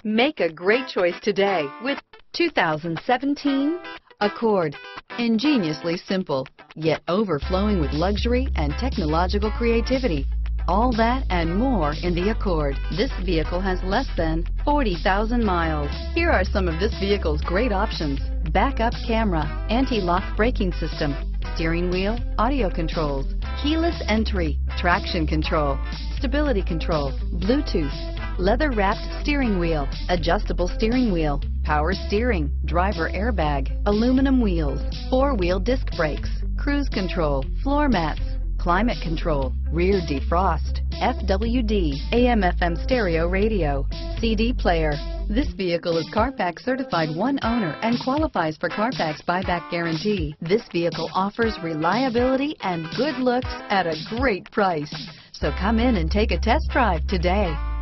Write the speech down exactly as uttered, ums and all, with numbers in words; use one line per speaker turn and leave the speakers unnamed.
Make a great choice today with two thousand seventeen Accord. Ingeniously simple, yet overflowing with luxury and technological creativity. All that and more in the Accord. This vehicle has less than forty thousand miles. Here are some of this vehicle's great options: backup camera, anti-lock braking system, steering wheel audio controls, keyless entry, traction control, stability control, Bluetooth, leather-wrapped steering wheel, adjustable steering wheel, power steering, driver airbag, aluminum wheels, four-wheel disc brakes, cruise control, floor mats, climate control, rear defrost, F W D, A M F M stereo radio, C D player. This vehicle is Carfax certified one owner and qualifies for Carfax buyback guarantee. This vehicle offers reliability and good looks at a great price. So come in and take a test drive today.